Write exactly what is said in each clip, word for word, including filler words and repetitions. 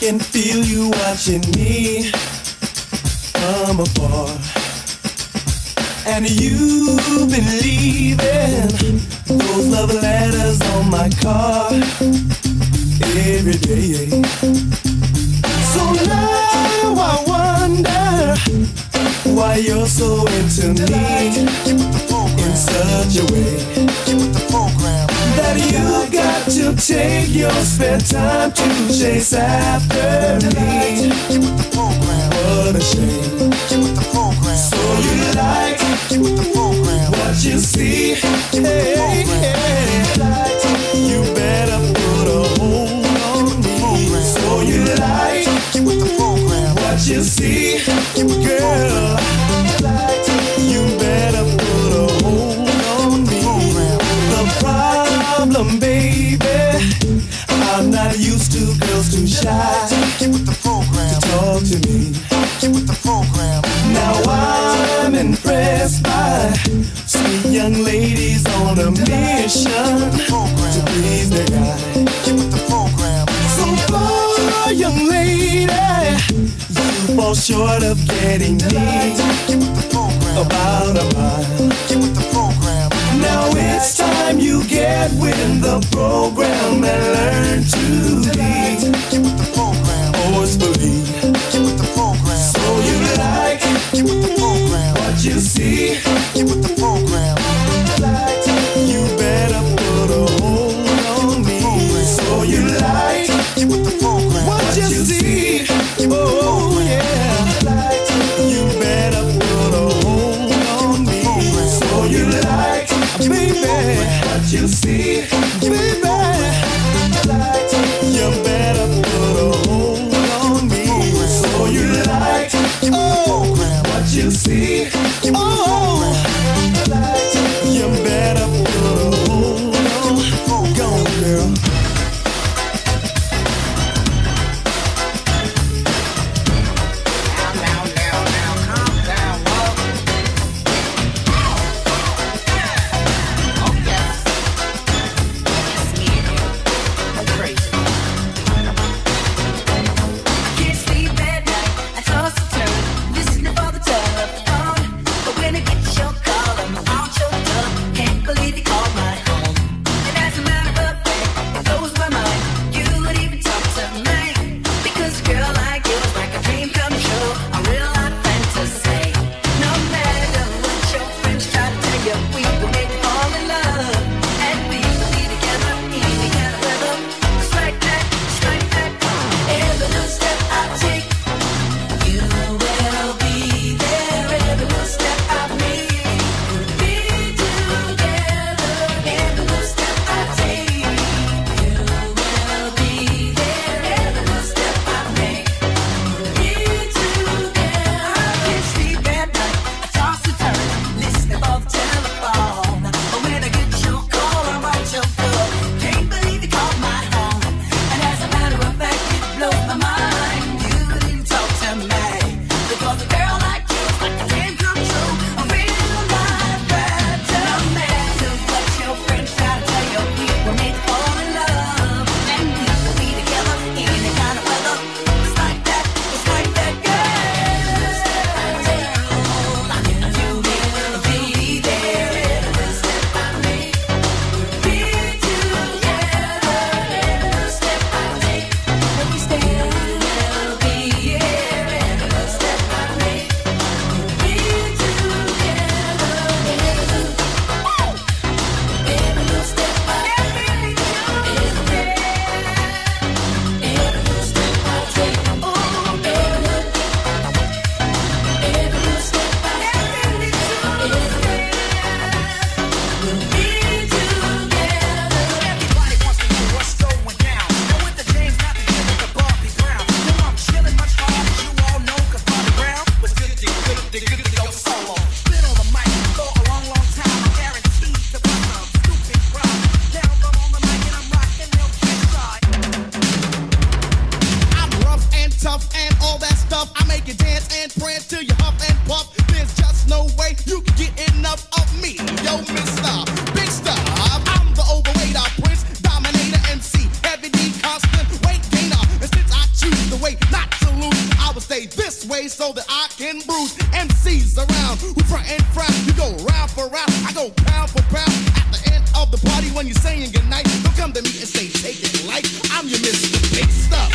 can feel you watching me from afar. And you've been leaving those love letters on my car every day. So now I wonder why you're so into me in such a way that you got to take your spare time to chase after me. What a shame. So you like what you see, hey, hey. You better put a hold on me. So you like what you see, girl. You better put a hold on me. The problem, baby, I'm not used to girls too shy to talk to me. Now I'm impressed by sweet young ladies on a mission to please their guy. So far, young lady, you fall short of getting me about a mile. Now it's time you get with the program and learn to be forcefully. So you like what you see, you better put a hold on me. So you like what you see, oh yeah, you better put a hold on me. So you like, baby, what you see, baby, you better put a hold on me. So you like, oh, what you see, oh, you better put a hold on. Go on, girl. Till you huff and puff, there's just no way you can get enough of me. Yo, mister, big when you're saying goodnight. Don't come to me and say take it light. I'm your Mister Big Stuff.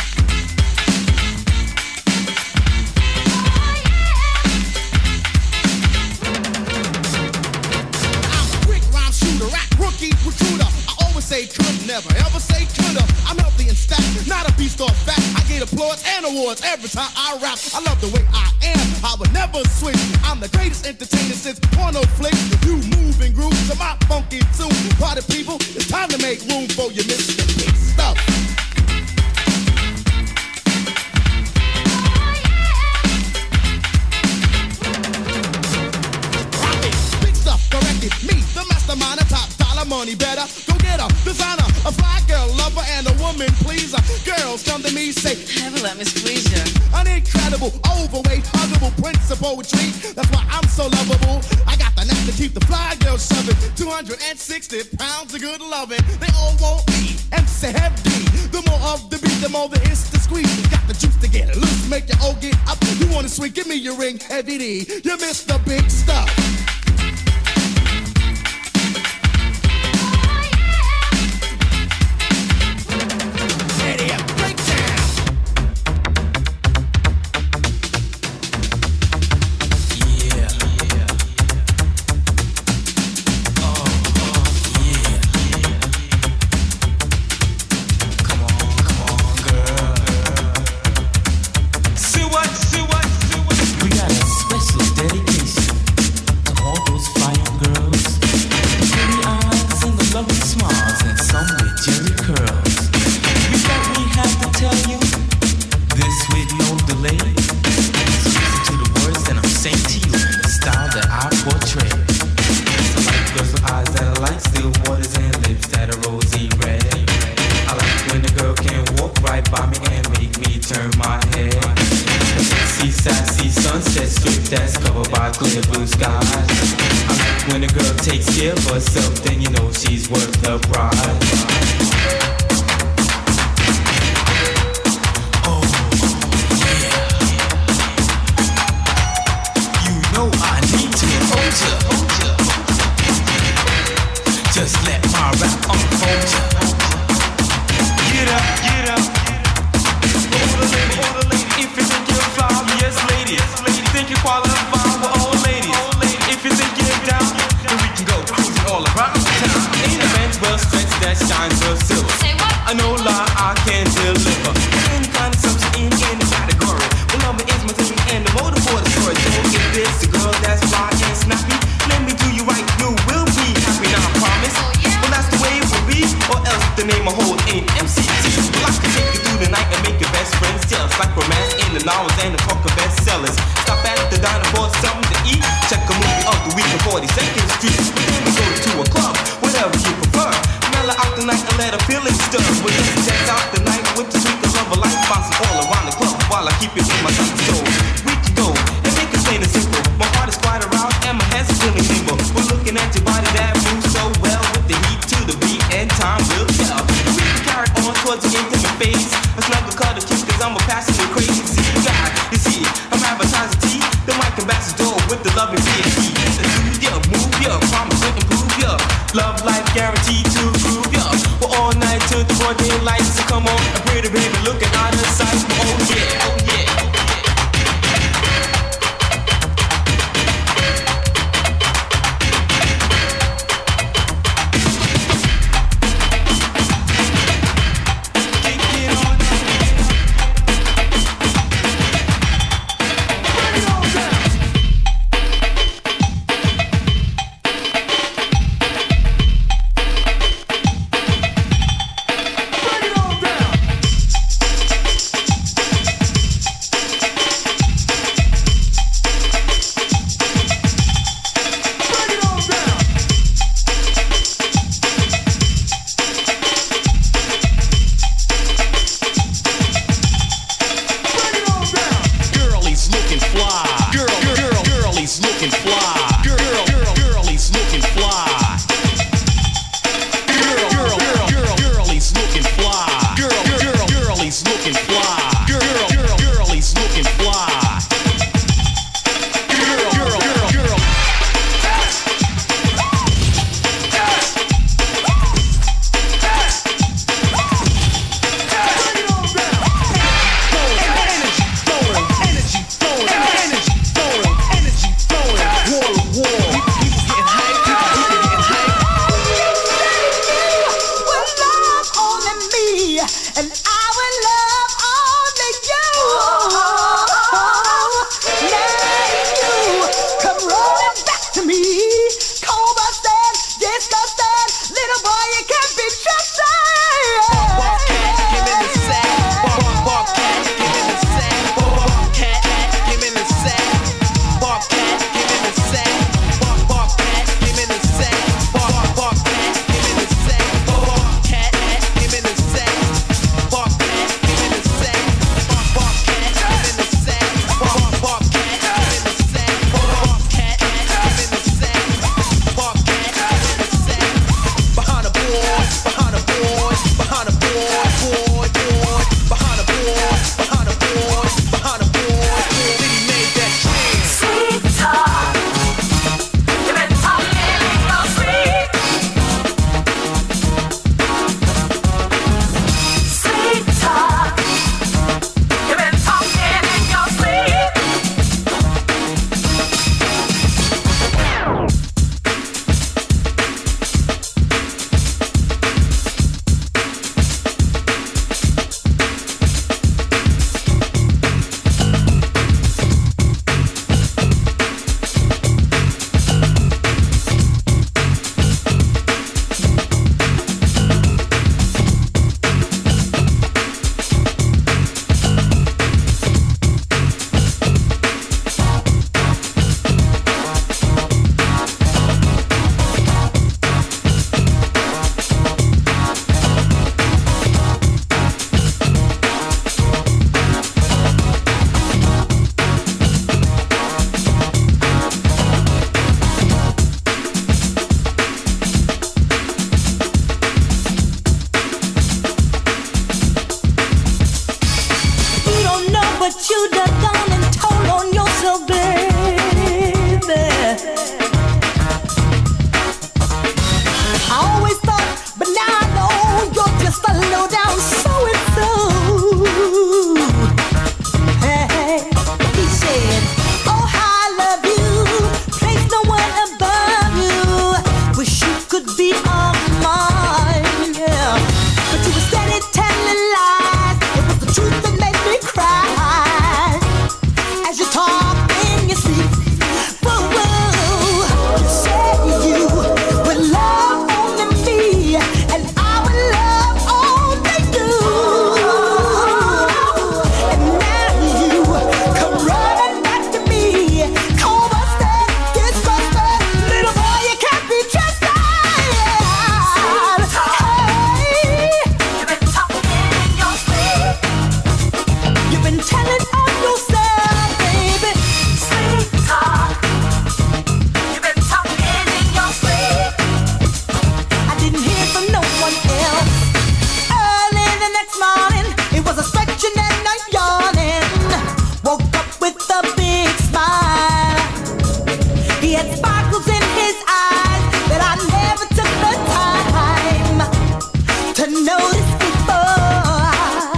Rookie recruiter, I always say could, never ever say coulda. I'm healthy and stacked, not a beast or fat. I get applause and awards every time I rap. I love the way I am, I would never switch. I'm the greatest entertainer since porno flicks. You move and groove to my funky tune. Party people, it's time to make room for your Mister Big Stuff. Me, the mastermind, a top dollar money better. Go get a designer, a fly girl lover, and a woman pleaser. Girls come to me, say, never let me squeeze you. An incredible, overweight, huggable prince of poetry. That's why I'm so lovable. I got the knack to keep the fly girls shoving. two hundred sixty pounds of good loving. They all want me and say heavy. The more of the beat, the more the is to squeeze. Got the juice to get it loose, make your O get up. You want to sweet, give me your ring, heavy D. You Mister Big Stuff. of mine, yeah. But you were steady telling lies. It was the truth that made me cry. As you talk in your sleep, whoa, whoa. You said you would love only me, and I would love only you. And now you come running back to me, cold busted, disgusted, little boy, you can't be trusted. Hey, you've been talking in your sleep. You've been telling on yourself, baby. Sleep talk. You've been talking in your sleep. I didn't hear from no one else. Early the next morning, it was a stretching and a yawning. Woke up with a big smile. He had sparkles in his eyes that I never took the time to notice before.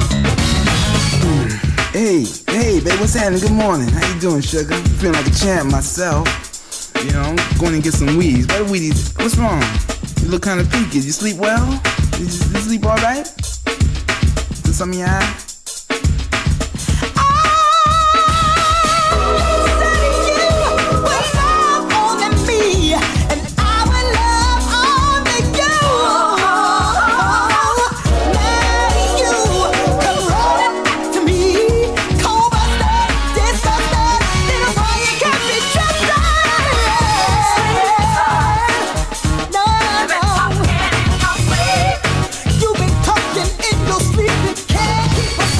Hey, hey, babe, what's happening? Good morning. How you doing, sugar? Feeling like a champ myself. You know, I'm going to get some weeds. What weedies? What's wrong? You look kind of peaky. You sleep well? You, you sleep all right? Is something in your eye? You've been talking in your sleep, you can't keep a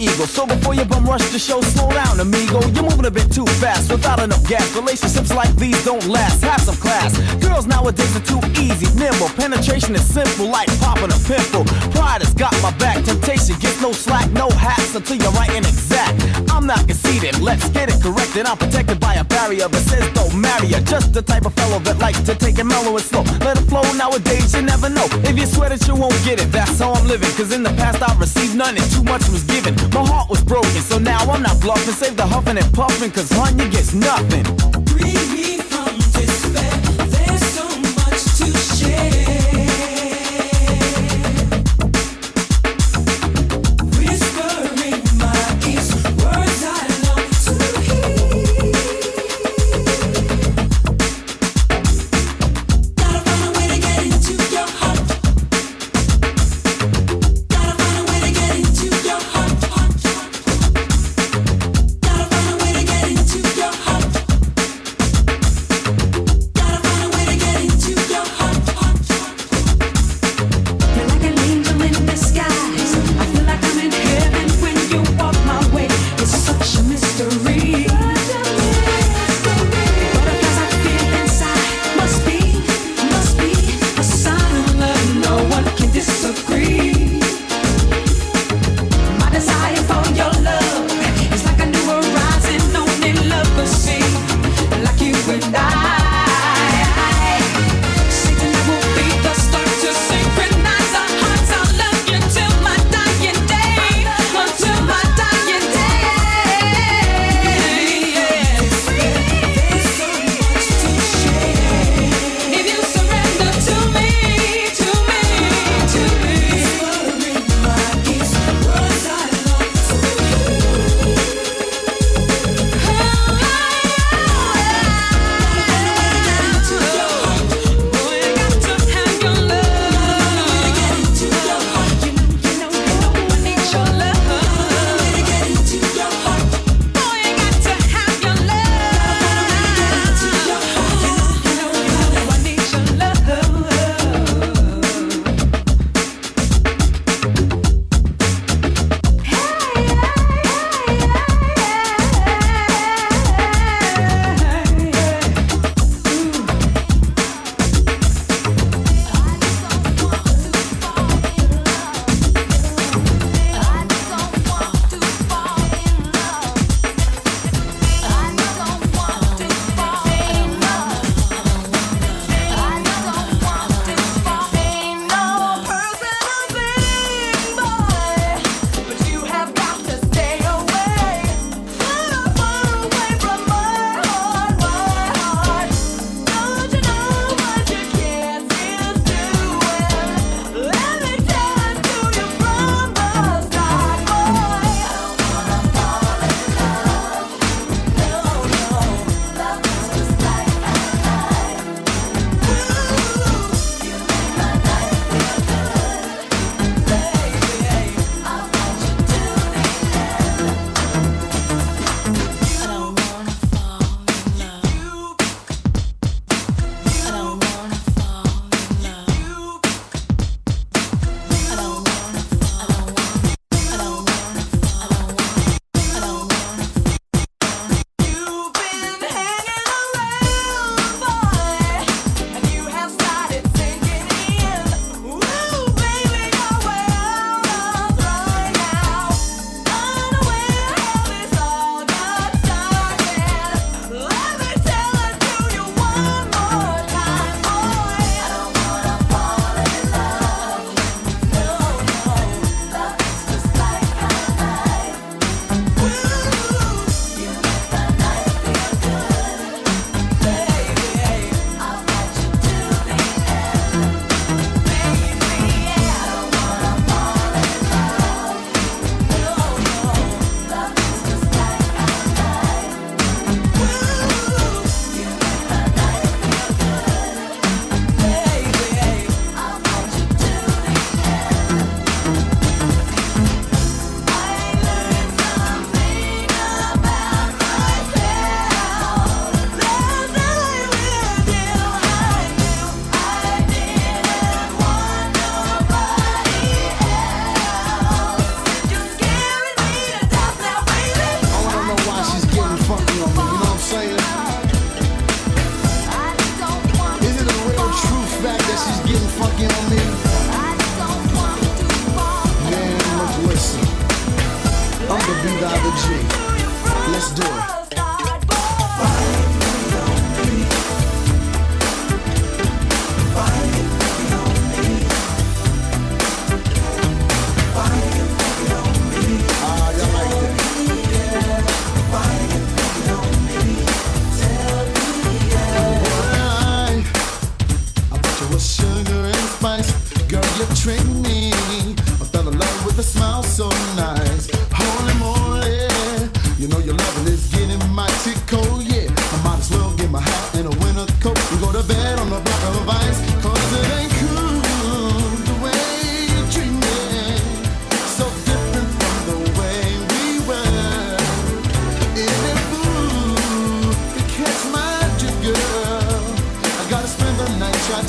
ego. So before you bum rush the show, slow down, amigo. You're moving a bit too fast without enough gas. Relationships like these don't last. Have some class. Girls nowadays are too easy, nimble. Penetration is simple, like popping a pimple. Pride has got my back. Temptation gets no slack, no hats until you're right and exact. I'm not conceited, let's get it corrected. I'm protected by a barrier that says don't marry her. Just the type of fellow that likes to take it mellow and slow. Let it flow nowadays, you never know. If you swear that you won't get it, that's how I'm living. Cause in the past I've received none and too much was given. My heart was broken, so now I'm not bluffing. Save the huffing and puffing, cause hun, you gets nothing. Free me from despair, there's so much to share.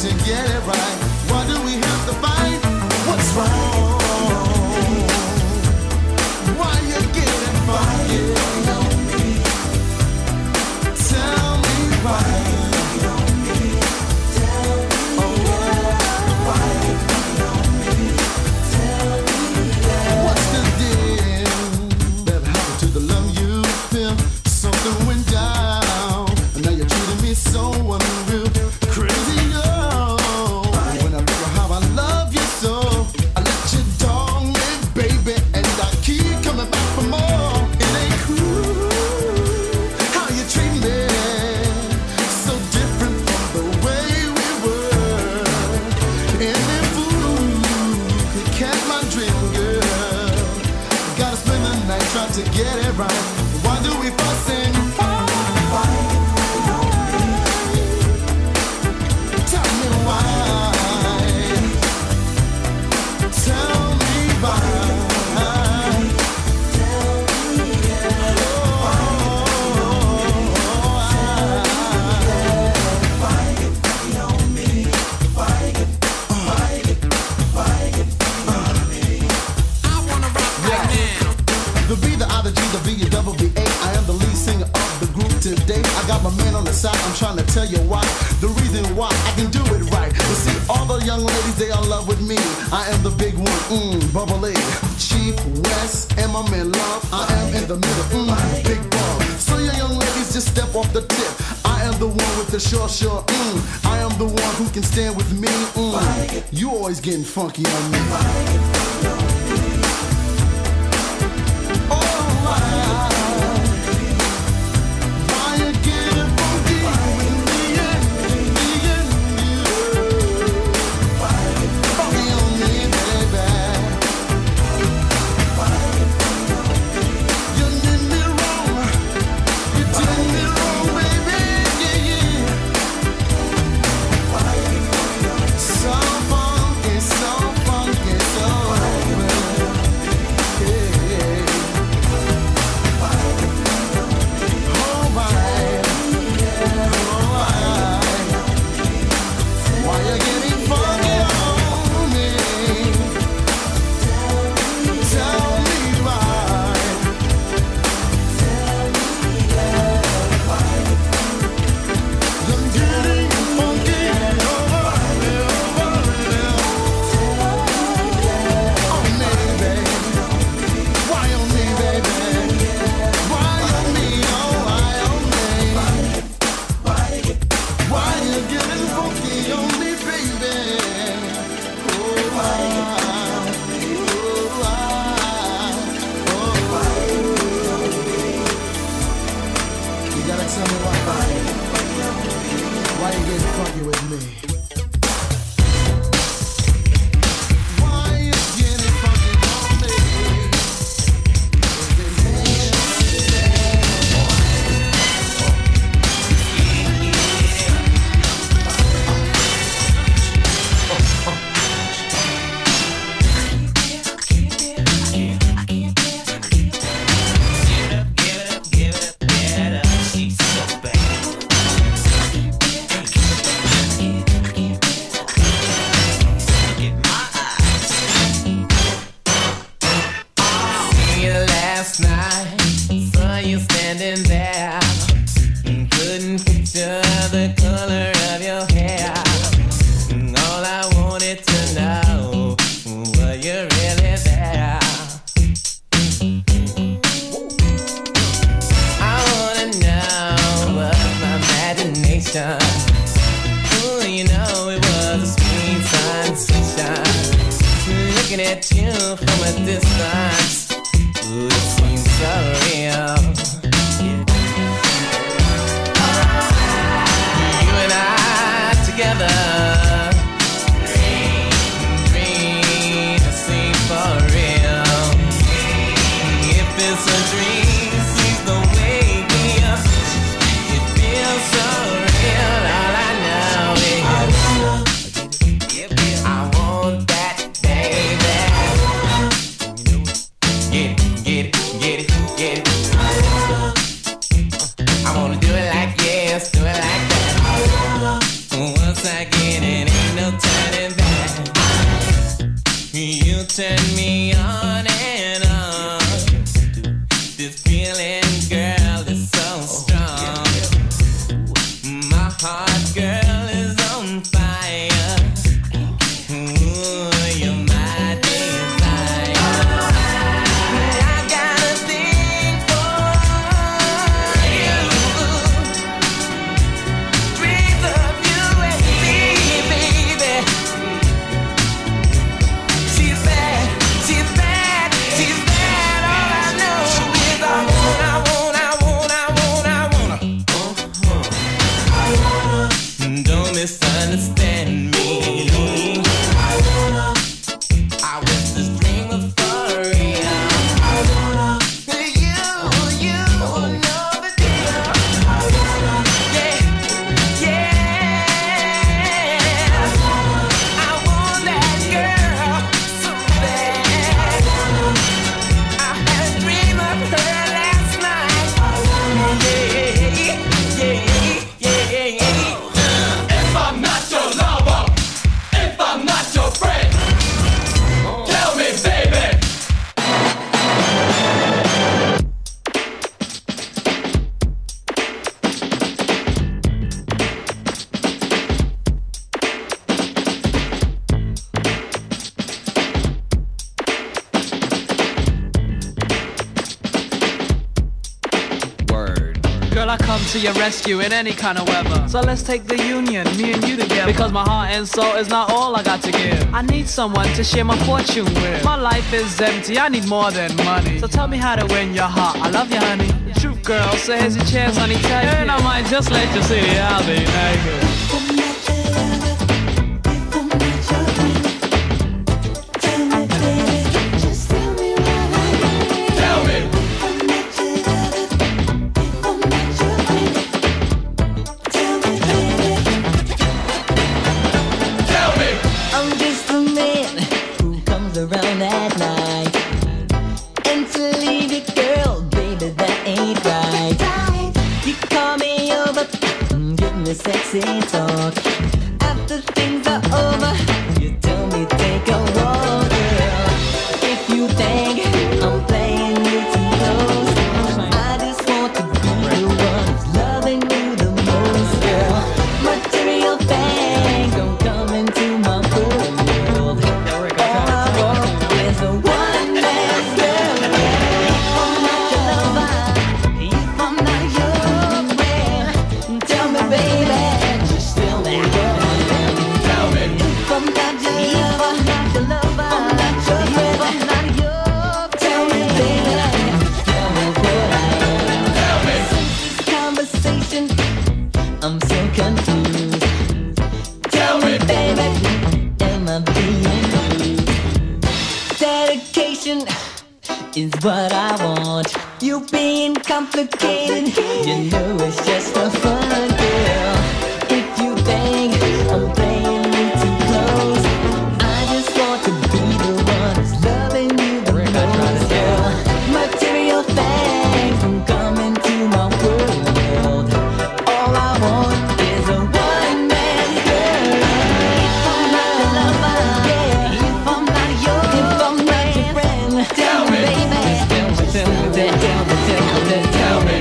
to get it right. Why do we have to fight? What's wrong? Why you getting funky? Tell me why. What's the deal that happened to the love you feel? Something went down, and now you're treating me so unreal. Crazy girl, when I remember how I love you so, I let you dog me, baby, and I keep coming back for more. It ain't cool how you treat me, so different from the way we were. And if you could catch my dream, girl, gotta spend the night trying to get it right. Why do we fuss and fight? Tell me why. Tell me why. The B, the I, the G, the V, the double B, A. I am the lead singer of the group today. I got my man on the side, I'm trying to tell you why. The reason why I can do it right. You see, all the young ladies, they are in love with me. I am the big one, mmm, bubbly. Chief West and my man Love. I am in the middle, mmm, big ball. So you young ladies, just step off the tip. I am the one with the short, short, mmm. I am the one who can stand with me, mmm. You always getting funky on me. Girl, I come to your rescue in any kind of weather. So let's take the union, me and you together. Because my heart and soul is not all I got to give. I need someone to share my fortune with. My life is empty, I need more than money. So tell me how to win your heart. I love you, honey. Truth, girl, so here's your chance, honey, take it. And I might just let you see I'll be naked. Sexy talk. After things are over, you tell me take a walk, girl. If you think I'm playing you too close, I just want to be the one who's loving you the most, girl. Material things don't come into my world. All I want is a one-man girl. If I'm not your lover, if I'm not your friend, tell me, baby. I'm so confused. Tell me, baby, am I being used? Dedication is what I want. You being complicated, you know it's just a fun, girl. If you think I'm playing you too close, I just want to be the one who's loving you the most, girl. Material things don't come into my world. All I want is a one-man girl. If I'm not your lover, yeah. If I'm not your, if I'm not your friend, tell me, baby. Tell me, tell me, tell me, tell me, tell me.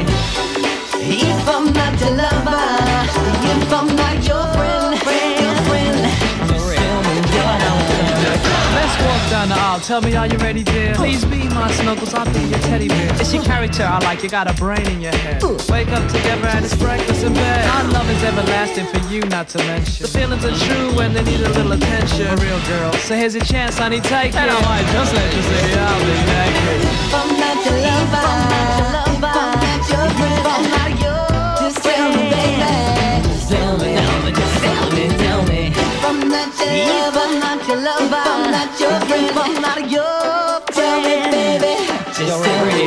If I'm not your lover, if I'm not your friend, friend, your friend, just tell me what I want. Let's walk down the aisle. Tell me, are you ready, dear? Please be my snuggles, I'll be your teddy bear. It's your character I like, you got a brain in your head. Wake up together and it's breakfast in bed. Our love is everlasting for you, not to mention. The feelings are true when they need a little attention. A real girl, so here's your chance, honey, take it. And I might just let you see I'll be naked. If I'm not your lover, if I'm not your friend, if I'm not yours, just tell me, baby. Just tell me, just tell me, tell me. If I'm not your lover, if I'm not your lover, if I'm not your friend, if I'm not yours, tell me, baby. Just tell me,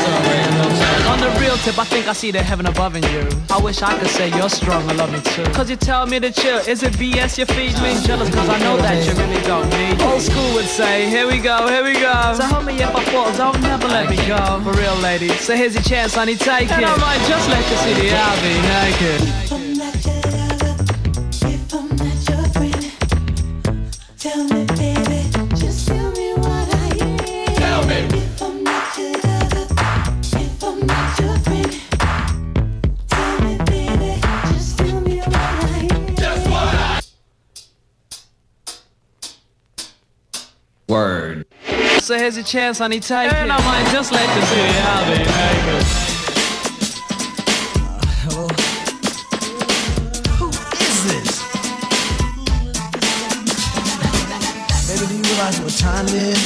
On the real tip, I think I see the heaven above in you. I wish I could say you're strong and love me too. Cause you tell me to chill, is it B S you feed me? Jealous cause I know that you really don't need me. Old school would say, here we go, here we go. So hold me if I fall, don't never let me go. For real lady, so here's your chance, honey, take it. And I might just let you see the I'll be naked. if I'm not your lover, if I'm not your friend, tell me, baby, just tell me what I am. Tell me. If I'm not your lover, if I'm not your friend, tell me, baby, just tell me what I am. Just what I Word. So here's your chance, honey, take it. And I might just let you see the I'll be naked. Hello? Who is this? Baby, do you realize what time it is?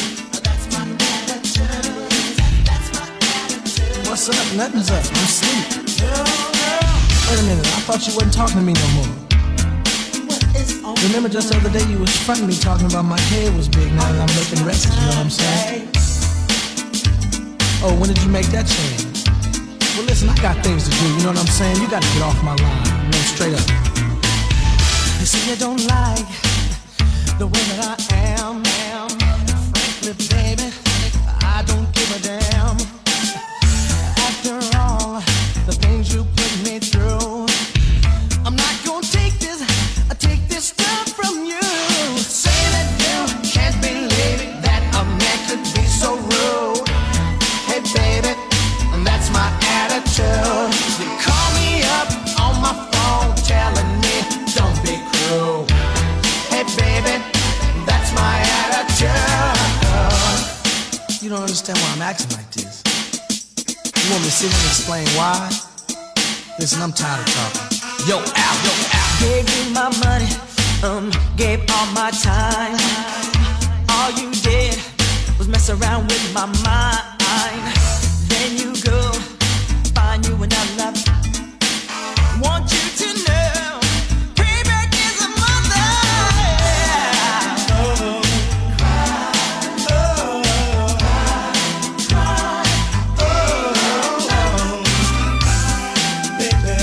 What's up? Nothing's up. I'm asleep. Wait a minute. I thought you wasn't talking to me no more. Remember just the other day you was fronting me talking about my head was big. Now that I'm making records, you know what I'm saying? Oh, when did you make that change? Well, listen, I got things to do, you know what I'm saying? You got to get off my line, you know, straight up. You see, you don't like the way that I am, am. Frankly, baby, I don't give a damn. After all the things you put me through, I'm not gonna take this, I take this stuff from you. Say that you can't believe that a man could be so rude. Hey, baby, that's my attitude. You call me up on my phone telling me don't be cruel. Hey, baby, that's my attitude. You don't understand why I'm acting like this. You want me to sit here and explain why? Listen, I'm tired of talking. Yo, Al, yo, Al. Gave you my money, um, gave all my time. All you did was mess around with my mind. Then you go, find you another lover. Want you to know, payback is a mother. Oh, cry, oh, cry, oh, oh, baby,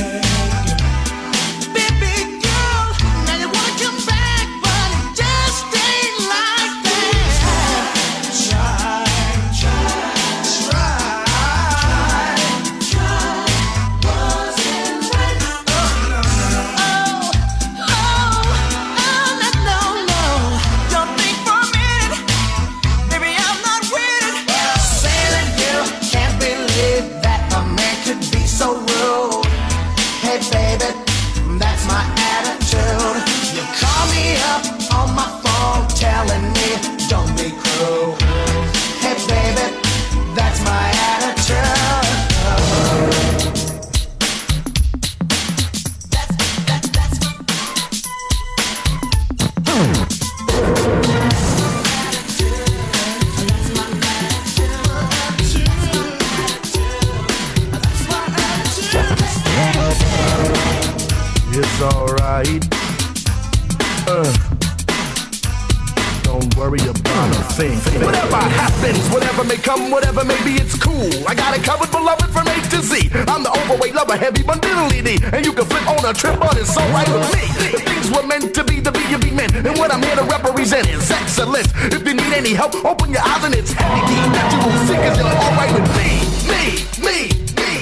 baby girl. Now you wanna come back, but it just ain't like that. Try, try, try, try. Wasn't right. Oh, no, oh, oh, no, no, no. Don't think for a minute, baby, I'm not with it. Saying you can't believe that a man could be so rude. Hey, baby, that's my attitude. You call me up on my phone telling me don't be cruel. Hey, baby, that's my attitude. That's, that's, that's my It's alright. Uh. Don't worry about a thing. Whatever happens, whatever may come, whatever may be, it's cool. I got it covered, beloved, from A to Z. I'm the overweight lover, heavy bundidly, and you can flip on a trip, but it's alright with me. The things were meant to be, the be you be meant, and what I'm here to represent is excellence. If you need any help, open your eyes and it's heavy deep that you will see, cause you're alright with me. Me, me, me.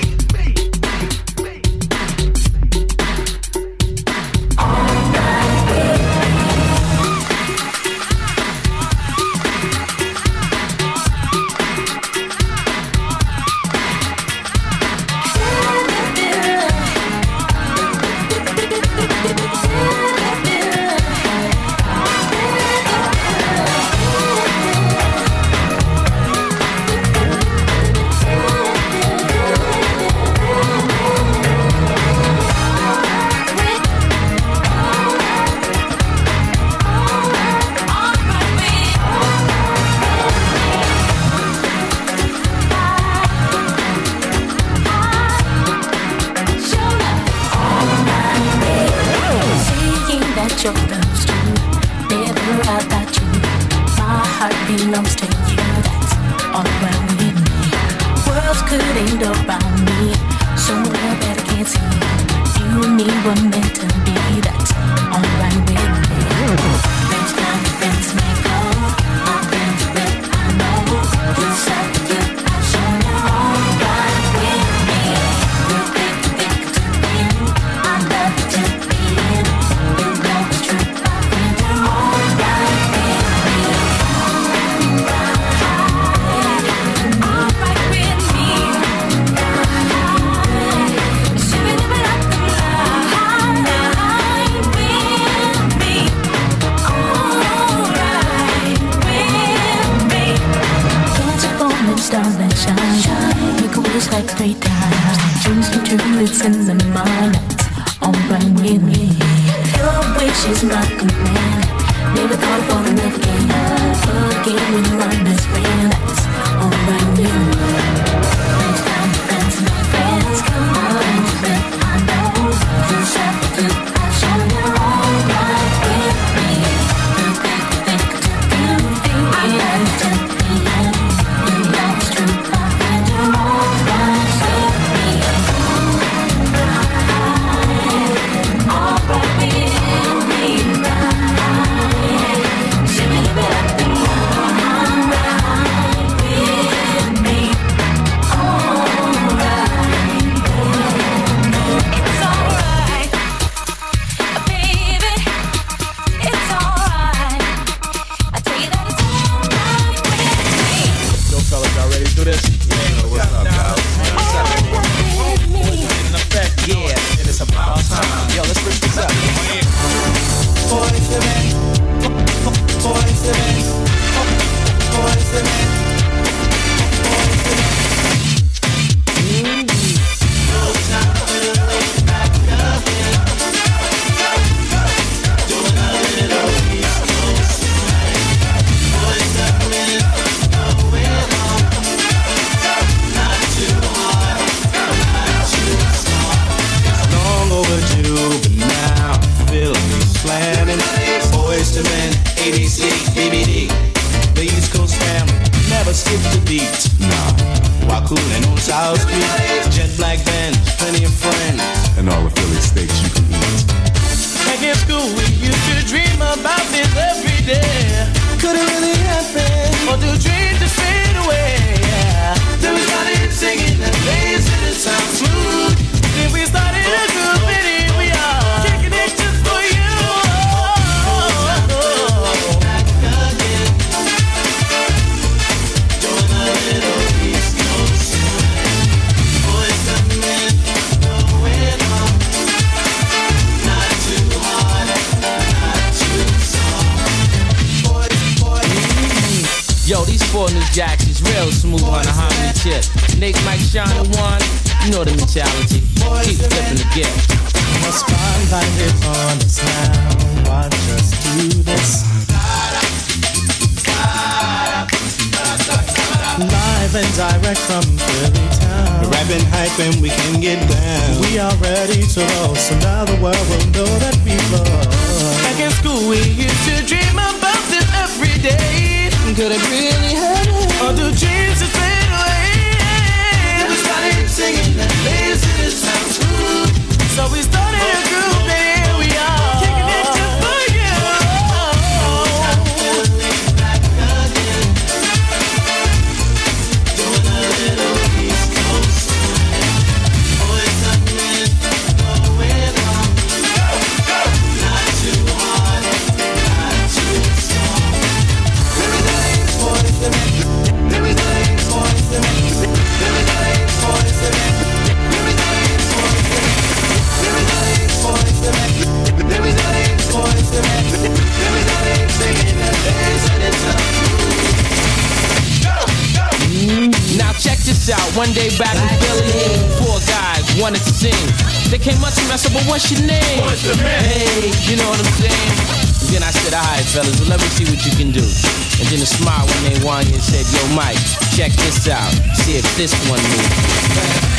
Your love's true, never about you. My heart belongs to you, that's alright with me. Worlds could end around me, so I better can't see. You and me were meant to be, that's alright with me. Friends come, friends may go, my friends will I know. Just after you, I've shown you alright with me. You think, think to win, I love you to be in. Stars that shine, we could wish like three times. Dreams come true, it's in the mind. That's alright with me. Your wish is my command. Never thought of falling love again. Forget when you're my best friend. That's alright with me. Friends come, friends my friends. Come on, but I know just after I've shown you alright with me. You think, think, you think, I love to be in. South Street, jet black van, plenty of friends, and all the Philly steaks you can eat. Back in school, we used to dream about this every day. Could it really happen? Or do dreams just fade away? Yeah. Then we started singing and dancing and it sounds smooth. Then we started a group and here we are, kicking it just for you. Back again, doing a little East Coast swing. Boys come in, going on. Not too hard, not too soft. Boys, boys. Yo, these four new jacks is real smooth on the harmony tip. Nick, Mike, Sean, and one, you know the mentality. Keep flipping the gift. The spotlight is on us now. Watch us do this. Live and direct from Philly town. Rapping hype and we can get down. We are ready to roll, so now the world will know that we flow. Back in school we used to dream about this every day. Could it really happen? Or do dreams just fade away? Then we started singing and dancing, it sounds smooth. So we started a group and here we are, kicking it just for you. Back again, doing a little East Coast swing. Boys coming in, going on. Not too hard, not too soft. Let me dance, boys, let me let me dance, boys, let me let me dance, boys, let me let me dance, boys, let me let me dance, boys, let me let me dance, boys, let me let me dance, singing and dancing and Now check this out. One day back in Philly, four guys wanted to sing. They came up to me, I said, but what's your name? What's your name? Hey, you know what I'm saying? And then I said, all right, fellas, well, let me see what you can do. And then a smile when they won and said, yo, Mike, check this out. See if this one moves.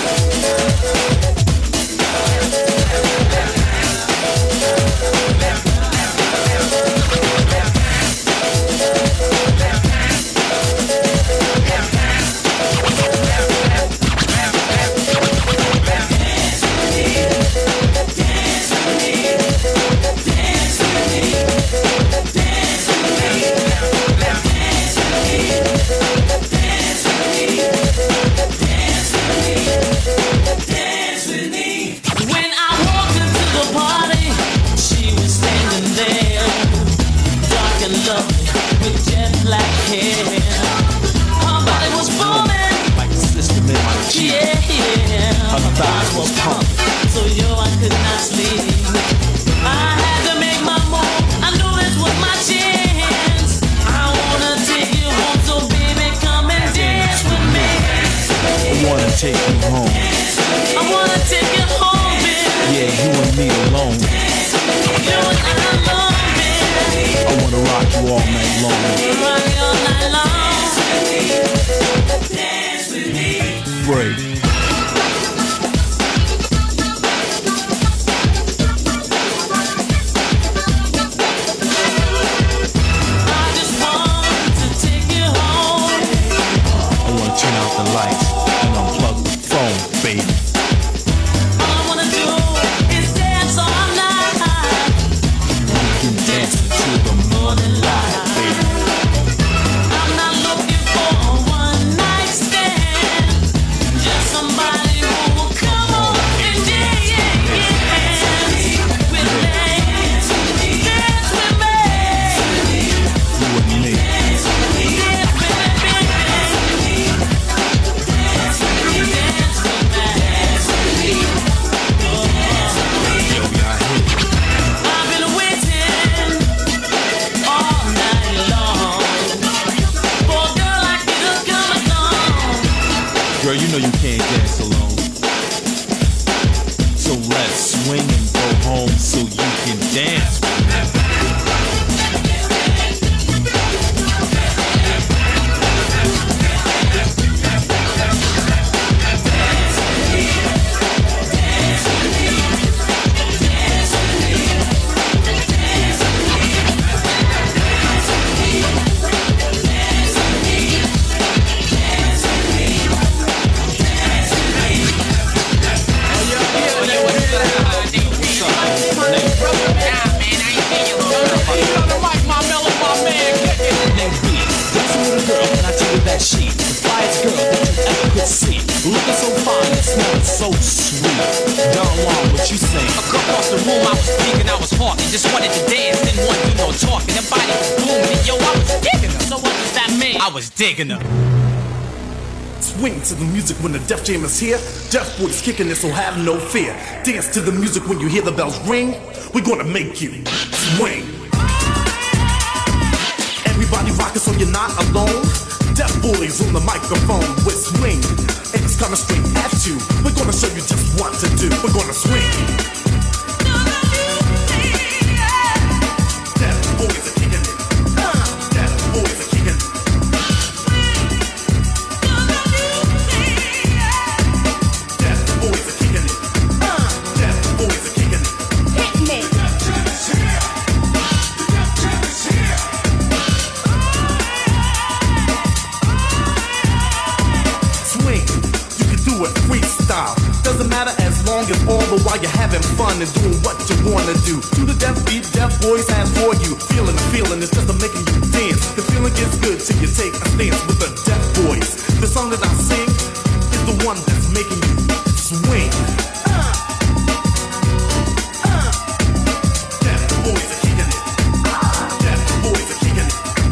When I walked into the party, she was standing there, dark and lovely, with jet black hair. Her body was booming, like the system in my yeah, yeah. Her thighs was pumping, so yo, I could not sleep. I had to make my move. I knew this was my chance. I wanna take you home, so baby, come and dance with me. I wanna take you home. I wanna take you home, baby. Yeah, you and me alone. You and I alone, baby. I wanna rock you all night long. Rock you all night long. Dance with me. Break. I just want to take you home. I wanna turn out the lights and unplug the phone, baby. All I wanna do is dance all night. We can dance until the morning light, baby. I'm not looking for a one night stand, just somebody who will come on and dance with me. Dance with me. You and me. Yeah, baby, baby. Dance with me. Dance with me. Yo, y'all hit it. I've been waiting all so sweet. Don Juan, what you say? Across the room, I was speaking, I was hawking. Just wanted to dance, didn't want to do no talking. The body was booming, and yo, I was digging her. So what does that mean? I was digging her. Swing to the music when the Def Jam is here. Def Boys kicking it, so have no fear. Dance to the music when you hear the bells ring. We're gonna make you swing. Everybody rockin' so you're not alone. Def Boys on the microphone with swing. And it's coming straight at you. We're gonna show you just what to do. We're gonna swing. Def Boys are kicking it. Def Boys are kicking it. Doesn't matter as long as all the while you're having fun and doing what you wanna do. To the Def beat, Def Boys has for you. Feeling the feeling is just a making you dance. The feeling gets good till you take a stance with the Def Boys. The song that I sing is the one that's making you swing. Uh, uh, Def Boys are kicking it. Def Boys are kicking it.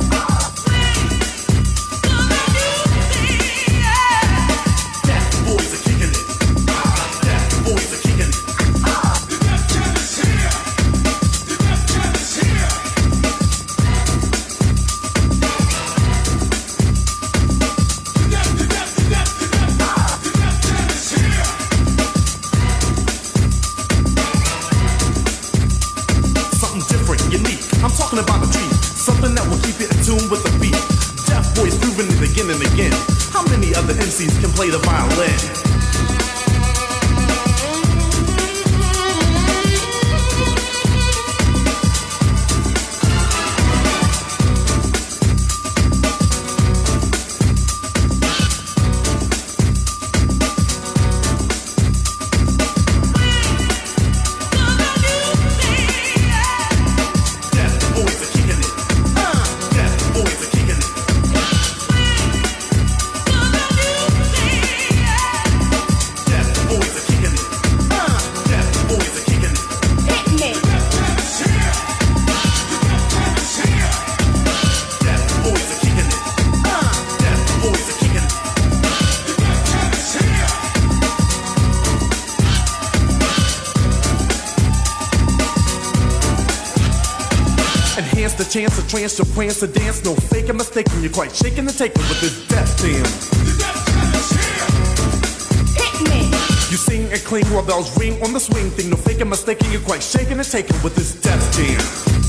About a treat, something that will keep you in tune with the beat. Def Boys proving it again and again. How many other M Cs can play the violin? The chance to trance, your prance to dance. No faking, mistaking, you're quite shaking and taking with this Def Jam. Hit me. You sing and cling while bells ring on the swing thing. No faking, mistaking, you're quite shaking and taking with this Def Jam.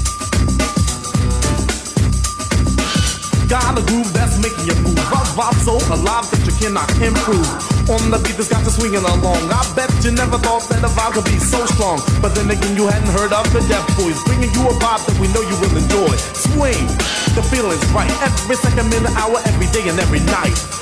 Got a groove that's making you move. I vibe so alive that you cannot improve. On the beat that's got you swinging along. I bet you never thought that a vibe could be so strong. But then again, you hadn't heard of the Def Boys, bringing you a vibe that we know you will enjoy. Swing, the feeling's right. Every second, minute, hour, every day and every night.